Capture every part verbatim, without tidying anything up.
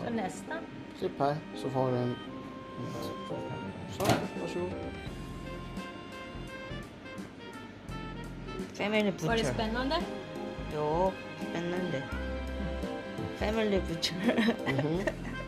Så nästa. Klipp här så får du en... Så, varsågod. Family Var det butcher. spännande? Ja, spännande. Family butcher. Mhm.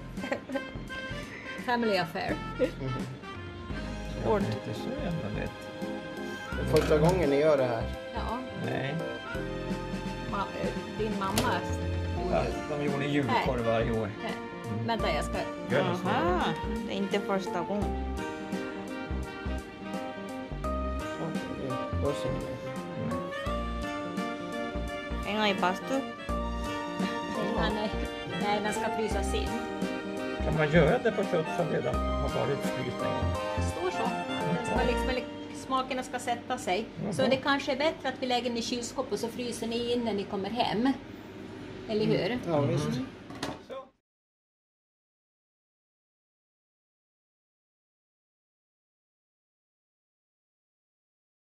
Family affair. Hårt. Inte så jävla lätt. Första gången ni gör det här. Ja, Nej. ma- din mamma. Ja, de gjorde julkorv varje år. Eh, Vänta, jag ska... Gör det så. Aha, det är inte första gången. Då ser ni. Hänga i bastu. Ja, nej. nej, den ska frysas in. Kan man göra det på kött som redan har varit fryst en gång? Det står så. Den ska liksom, eller smakerna ska sätta sig. Så det kanske är bättre att vi lägger den i kylskåpet och så fryser ni in när ni kommer hem. Eller hur? Ja, visst.